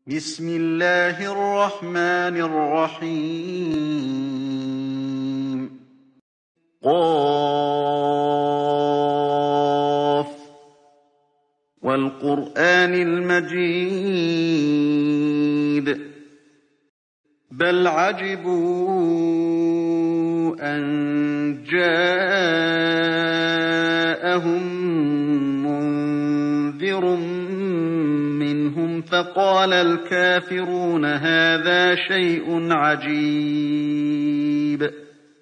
بسم الله الرحمن الرحيم قاف والقرآن المجيد بل عجبوا أن جاءهم منذر منهم فقال الكافرون هذا شيء عجيب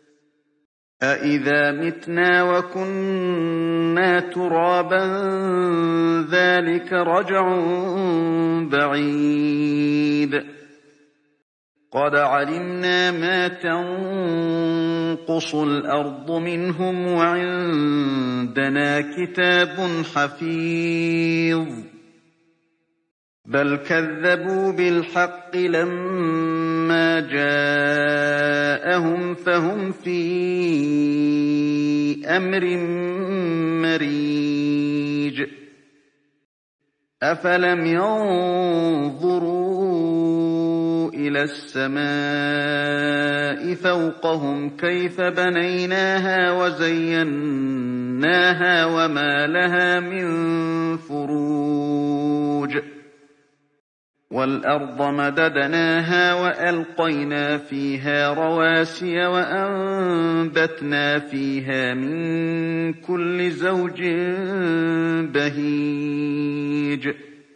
أإذا متنا وكنا ترابا ذلك رجع بعيد قد علمنا ما تنقص الأرض منهم وعندنا كتاب حفيظ بل كذبوا بالحق لما جاءهم فهم في أمر مريج أفلم ينظروا إلى السماء فوقهم كيف بنيناها وزيناها وما لها من فروج والأرض مددناها وألقينا فيها رواسي وأنبتنا فيها من كل زوج بهيج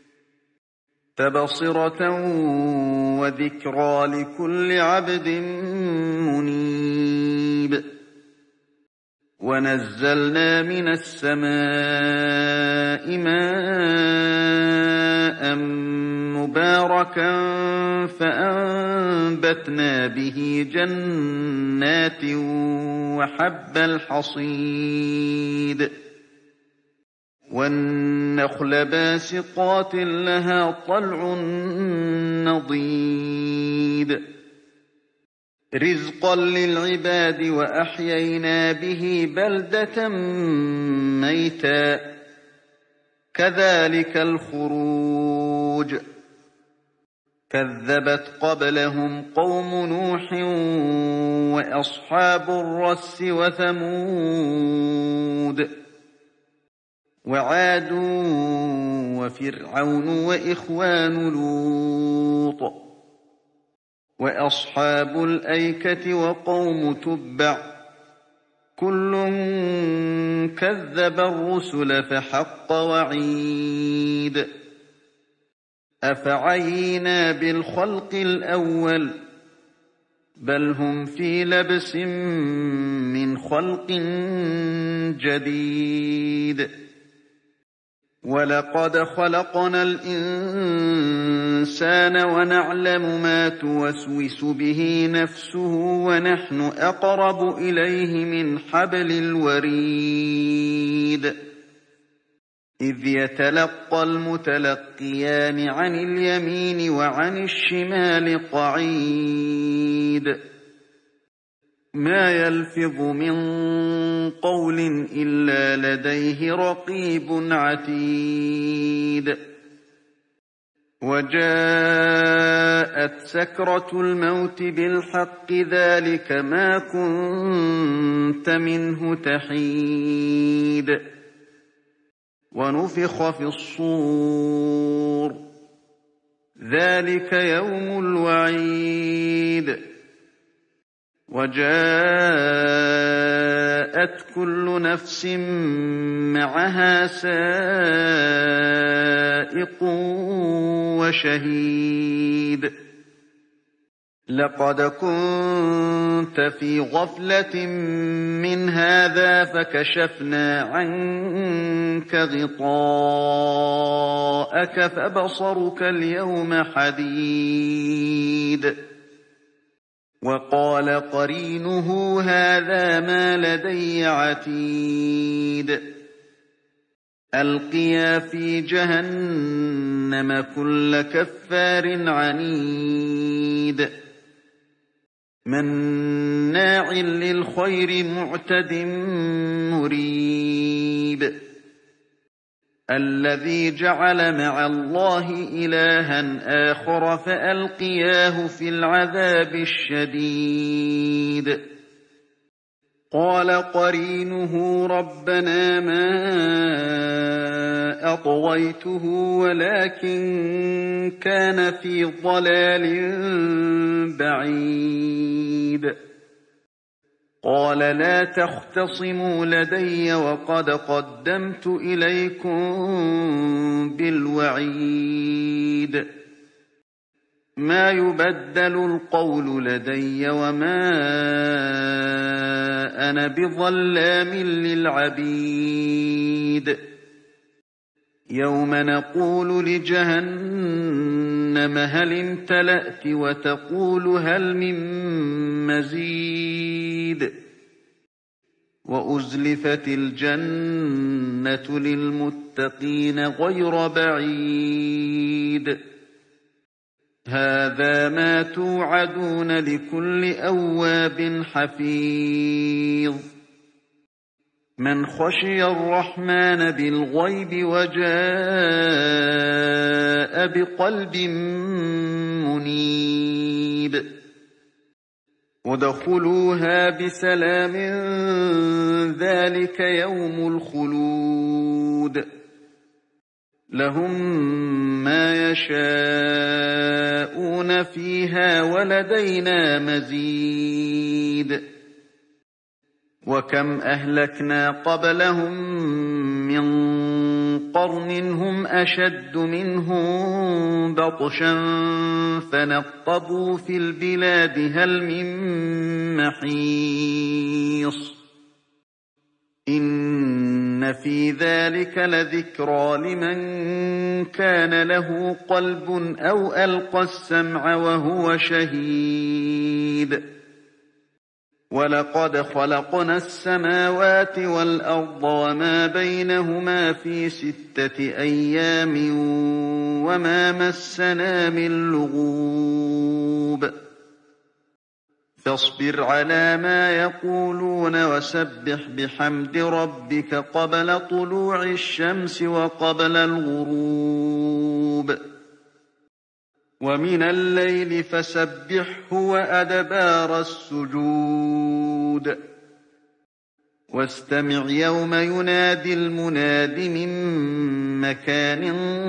تبصرة وذكرى لكل عبد منيب ونزلنا من السماء ماء مباركا فأنبتنا به جنات وحب الحصيد والنخل باسقات لها طلع نضيد رزقا للعباد وأحيينا به بلدة ميتا كذلك الخروج كذبت قبلهم قوم نوح وأصحاب الرس وثمود وعاد وفرعون وإخوان لوط وأصحاب الأيكة وقوم تبع كل كذب الرسل فحق وعيد أفعينا بالخلق الأول بل هم في لبس من خلق جديد ولقد خلقنا الإنسان ونعلم ما توسوس به نفسه ونحن أقرب إليه من حبل الوريد إذ يتلقى المتلقيان عن اليمين وعن الشمال قعيد ما يلفظ من قول إلا لديه رقيب عتيد وجاءت سكرة الموت بالحق ذلك ما كنت منه تحيد ونفخ في الصور ذلك يوم الوعيد وجاءت كل نفس معها سائق وشهيد لقد كنت في غفلة من هذا فكشفنا عنك غطاءك فبصرك اليوم حديد وقال قرينه هذا ما لدي عتيد ألقيا في جهنم كل كفار عنيد مناع للخير معتد مريب الذي جعل مع الله إلها آخر فألقياه في العذاب الشديد قال قرينه ربنا ما أطغيته ولكن كان في ضلال بعيد قال لا تختصموا لدي وقد قدمت إليكم بالوعيد ما يبدل القول لدي وما أنا بظلام للعبيد يوم نقول لجهنم هل امتلأت وتقول هل من مزيد وأزلفت الجنة للمتقين غير بعيد هذا ما توعدون لكل أواب حفيظ من خشي الرحمن بالغيب وجاء بقلب منيب ادخلوها بسلام ذلك يوم الخلود لهم ما يشاءون فيها ولدينا مزيد وكم أهلكنا قبلهم من قرن هم أشد منهم بطشا فنقبوا في البلاد هل من محيص إن في ذلك لذكرى لمن كان له قلب أو ألقى السمع وهو شهيد ولقد خلقنا السماوات والأرض وما بينهما في 6 أيام وما مسنا من لغوب فاصبر على ما يقولون وسبح بحمد ربك قبل طلوع الشمس وقبل الغروب ومن الليل فسبحه وأدبار السجود واستمع يوم ينادي المناد من مكان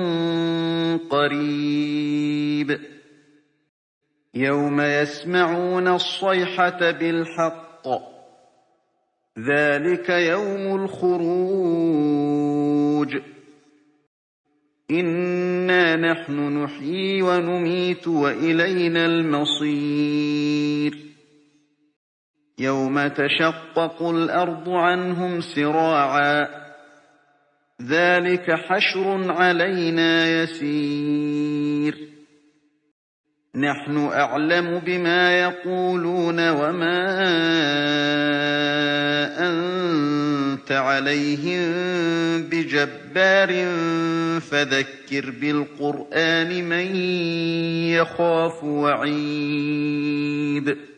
قريب يوم يسمعون الصيحة بالحق ذلك يوم الخروج إنا نحن نحيي ونميت وإلينا المصير يوم تشقق الأرض عنهم سراعا ذلك حشر علينا يسير نحن أعلم بما يقولون وما أنت عليهم بجبار فذكر بالقرآن من يخاف وعيد